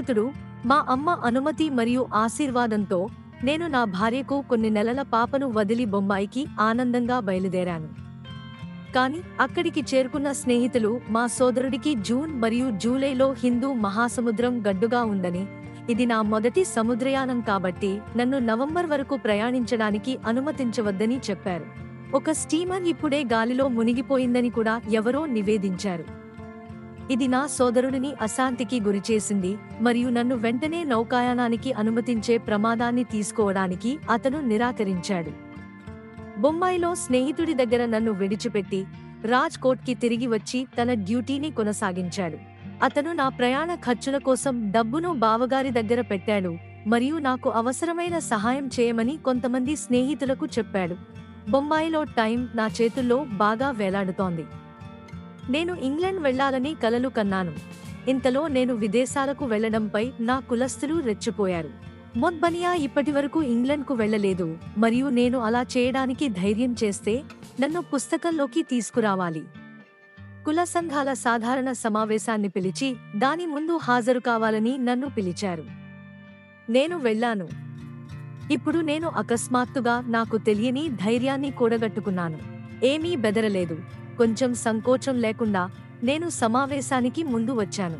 స్నేహితుడు, మా అమ్మ అనుమతి మరియు ఆశీర్వాదంతో నేను నా భార్యకు కొన్ని నెలల పాపను వదిలి బొంబాయికి ఆనందంగా బయలుదేరాను. కానీ అక్కడికి చేరుకున్న స్నేహితులు మా సోదరుడికి జూన్ మరియు జూలైలో హిందూ మహాసముద్రం గడ్డుగా ఉందని, ఇది నా మొదటి సముద్రయానం కాబట్టి నన్ను నవంబర్ వరకు ప్రయాణించడానికి అనుమతించవద్దని చెప్పారు. ఒక స్టీమర్ ఇప్పుడే గాలిలో మునిగిపోయిందని కూడా ఎవరో నివేదించారు. ఇది నా సోదరుడిని అశాంతికి గురిచేసింది మరియు నన్ను వెంటనే నౌకాయానానికి అనుమతించే ప్రమాదాన్ని తీసుకోవడానికి అతను నిరాకరించాడు. బొంబాయిలో స్నేహితుడి దగ్గర నన్ను విడిచిపెట్టి రాజ్ కోట్కి తిరిగి వచ్చి తన డ్యూటీని కొనసాగించాడు. అతను నా ప్రయాణ ఖర్చుల కోసం డబ్బును బావగారి దగ్గర పెట్టాడు మరియు నాకు అవసరమైన సహాయం చేయమని కొంతమంది స్నేహితులకు చెప్పాడు. బొంబాయిలో టైం నా చేతుల్లో బాగా వేలాడుతోంది. నేను ఇంగ్లాండ్ వెళ్లాలని కలలు కన్నాను. ఇంతలో నేను విదేశాలకు వెళ్లడంపై నా కులస్తులు రెచ్చిపోయారు. మొద్బనియా ఇప్పటివరకు ఇంగ్లాండ్కు వెళ్లలేదు మరియు నేను అలా చేయడానికి ధైర్యం చేస్తే నన్ను పుస్తకంలోకి తీసుకురావాలి. కుల సంఘాల సాధారణ సమావేశాన్ని పిలిచి దాని ముందు హాజరు కావాలని నన్ను పిలిచారు. నేను వెళ్లాను. ఇప్పుడు నేను అకస్మాత్తుగా నాకు తెలియని ధైర్యాన్ని కూడగట్టుకున్నాను. ఏమీ బెదరలేదు. కొంచెం సంకోచం లేకుండా నేను సమావేశానికి ముందు వచ్చాను.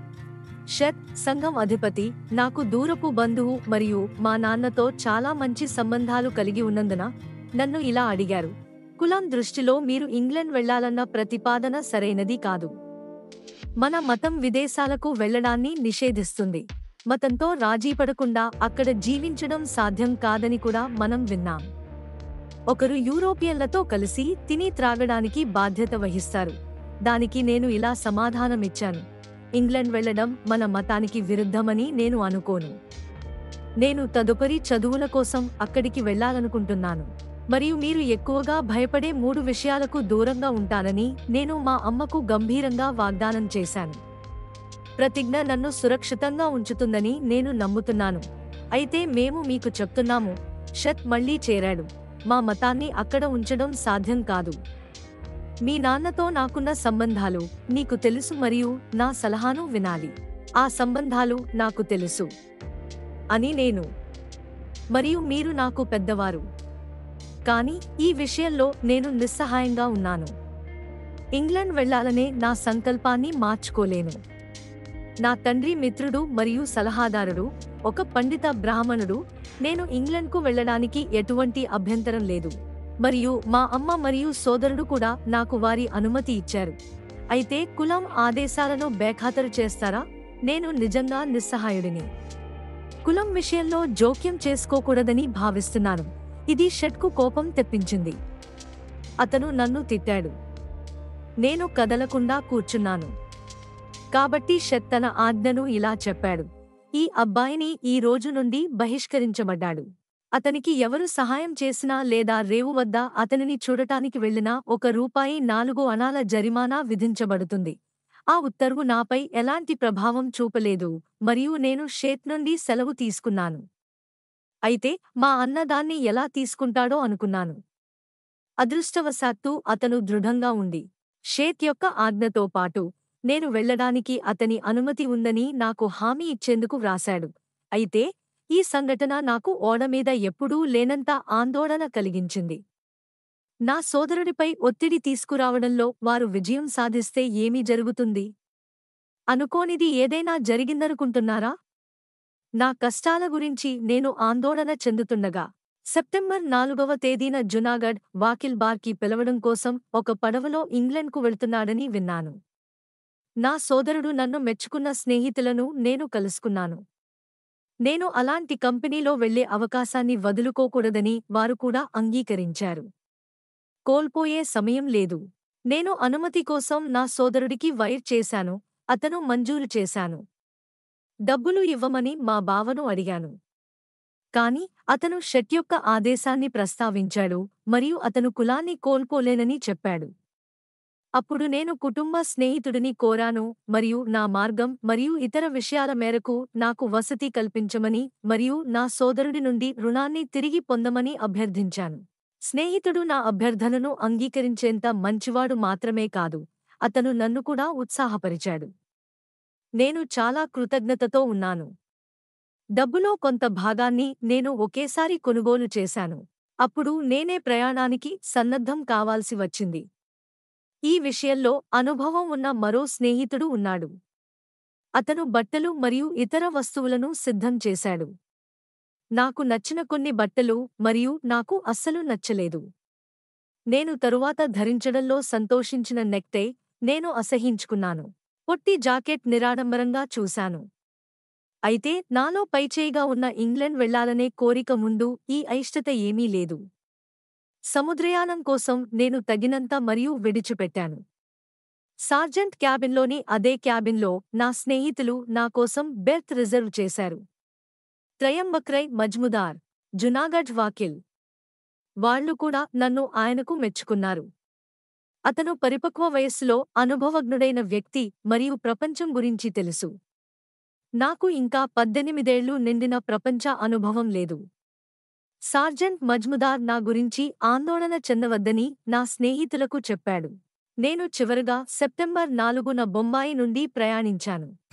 షత్ సంఘం అధిపతి నాకు దూరపు బంధువు మరియు మా నాన్నతో చాలా మంచి సంబంధాలు కలిగి ఉన్నందున నన్ను ఇలా అడిగారు. కులం దృష్టిలో మీరు ఇంగ్లాండ్ వెళ్లాలన్న ప్రతిపాదన సరైనది కాదు. మన మతం విదేశాలకు వెళ్లడాన్ని నిషేధిస్తుంది. మతంతో రాజీపడకుండా అక్కడ జీవించడం సాధ్యం కాదని కూడా మనం విన్నాం. ఒకరు యూరోపియన్లతో కలిసి తిని త్రాగడానికి బాధ్యత వహిస్తారు. దానికి నేను ఇలా సమాధానమిచ్చాను. ఇంగ్లాండ్ వెళ్లడం మన మతానికి విరుద్ధమని నేను అనుకోను. నేను తదుపరి చదువుల కోసం అక్కడికి వెళ్లాలనుకుంటున్నాను మరియు మీరు ఎక్కువగా భయపడే 3 విషయాలకు దూరంగా ఉంటానని నేను మా అమ్మకు గంభీరంగా వాగ్దానం చేశాను. ప్రతిజ్ఞ నన్ను సురక్షితంగా ఉంచుతుందని నేను నమ్ముతున్నాను. అయితే మేము మీకు చెప్తున్నాము, షత్ మళ్లీ చేరాడు. మా మతాన్ని అక్కడ ఉంచడం సాధ్యం కాదు. మీ నాన్నతో నాకున్న సంబంధాలు నీకు తెలుసు మరియు నా సలహాను వినాలి. ఆ సంబంధాలు నాకు తెలుసు అని నేను. మరియు మీరు నాకు పెద్దవారు. కానీ ఈ విషయంలో నేను నిస్సహాయంగా ఉన్నాను. ఇంగ్లాండ్ వెళ్లాలనే నా సంకల్పాన్ని మార్చుకోలేను. నా తండ్రి మిత్రుడు మరియు సలహాదారుడు ఒక పండిత బ్రాహ్మణుడు. నేను ఇంగ్లాండ్కు వెళ్లడానికి ఎటువంటి అభ్యంతరం లేదు మరియు మా అమ్మ మరియు సోదరుడు కూడా నాకు వారి అనుమతి ఇచ్చారు. అయితే కులం ఆదేశాలను బేఖాతరు చేస్తారా? నేను నిజంగా నిస్సహాయుడిని. కులం విషయంలో జోక్యం చేసుకోకూడదని భావిస్తున్నాను. ఇది షట్కు కోపం తెప్పించింది. అతను నన్ను తిట్టాడు. నేను కదలకుండా కూర్చున్నాను. కాబట్టి షట్ తన ఆజ్ఞను ఇలా చెప్పాడు. ఈ అబ్బాయిని ఈ రోజు నుండి బహిష్కరించబడ్డాడు. అతనికి ఎవరు సహాయం చేసినా లేదా రేవు వద్ద అతనిని చూడటానికి వెళ్లినా ₹1 అణాల జరిమానా విధించబడుతుంది. ఆ ఉత్తర్వు నాపై ఎలాంటి ప్రభావం చూపలేదు మరియు నేను షేత్ నుండి సెలవు తీసుకున్నాను. అయితే మా అన్న దాన్ని ఎలా తీసుకుంటాడో అనుకున్నాను. అదృష్టవశాత్తు అతను దృఢంగా ఉండి షేత్ యొక్క ఆజ్ఞతో పాటు నేను వెళ్లడానికి అతని అనుమతి ఉందని నాకు హామీ ఇచ్చేందుకు వ్రాశాడు. అయితే ఈ సంఘటన నాకు ఓడ మీద ఎప్పుడూ లేనంత ఆందోళన కలిగించింది. నా సోదరుడిపై ఒత్తిడి తీసుకురావడంలో వారు విజయం సాధిస్తే ఏమి జరుగుతుంది? అనుకోనిది ఏదైనా జరిగిందనుకుంటున్నారా? నా కష్టాల గురించి నేను ఆందోళన చెందుతుండగా సెప్టెంబర్ 4వ తేదీన జునాగఢ్ వాకిల్ బార్కి పిలవడం కోసం ఒక పడవలో ఇంగ్లాండ్కు వెళ్తున్నాడని విన్నాను. నా సోదరుడు నన్ను మెచ్చుకున్న స్నేహితులను నేను కలుసుకున్నాను. నేను అలాంటి కంపెనీలో వెళ్లే అవకాశాన్ని వదులుకోకూడదని వారు కూడా అంగీకరించారు. కోల్పోయే సమయం లేదు. నేను అనుమతి కోసం నా సోదరుడికి వైర్ చేశాను. అతను మంజూరు చేశాను. డబ్బులు ఇవ్వమని మా బావను అడిగాను. కాని అతను షట్ యొక్క ఆదేశాన్ని ప్రస్తావించాడు మరియు అతను కులాన్ని కోల్పోలేనని చెప్పాడు. అప్పుడు నేను కుటుంబ స్నేహితుడిని కోరాను మరియు నా మార్గం మరియు ఇతర విషయాల మేరకు నాకు వసతి కల్పించమని మరియు నా సోదరుడి నుండి రుణాన్ని తిరిగి పొందమని అభ్యర్థించాను. స్నేహితుడు నా అభ్యర్థనను అంగీకరించేంత మంచివాడు మాత్రమే కాదు, అతను నన్ను కూడా ఉత్సాహపరిచాడు. నేను చాలా కృతజ్ఞతతో ఉన్నాను. డబ్బులో కొంత భాగాన్ని నేను ఒకేసారి కొనుగోలు చేశాను. అప్పుడు నేనే ప్రయాణానికి సన్నద్ధం కావాల్సి వచ్చింది. ఈ విషయంలో అనుభవం ఉన్న మరో స్నేహితుడు ఉన్నాడు. అతను బట్టలు మరియు ఇతర వస్తువులను సిద్ధం చేశాడు. నాకు నచ్చిన కొన్ని బట్టలు మరియు నాకు అస్సలు నచ్చలేదు. నేను తరువాత ధరించడంలో సంతోషించిన నెక్టై నేను అసహ్యించుకున్నాను. పొట్టి జాకెట్ నిరాడంబరంగా చూశాను. అయితే నాలో పైచేయిగా ఉన్న ఇంగ్లండ్ వెళ్లాలనే కోరిక ముందు ఈ అయిష్టత ఏమీ లేదు. సముద్రయానం కోసం నేను తగినంత మరియు విడిచిపెట్టాను. సార్జెంట్ క్యాబిన్లోని అదే క్యాబిన్లో నా స్నేహితులు నా కోసం బెర్త్ రిజర్వ్ చేశారు. త్రయంబక్రై మజ్ముదార్, జునాగఢ్ వాకిల్. వాళ్లు కూడా నన్ను ఆయనకు మెచ్చుకున్నారు. అతను పరిపక్వ వయస్సులో అనుభవజ్ఞుడైన వ్యక్తి మరియు ప్రపంచం గురించి తెలుసు. నాకు ఇంకా 18 ఏళ్లు నిండిన ప్రపంచ అనుభవం లేదు. సార్జెంట్ మజ్ముదార్ నా గురించి ఆందోళన చెందవద్దని నా స్నేహితులకు చెప్పాడు. నేను చివరగా సెప్టెంబర్ 4న బొంబాయి నుండి ప్రయాణించాను.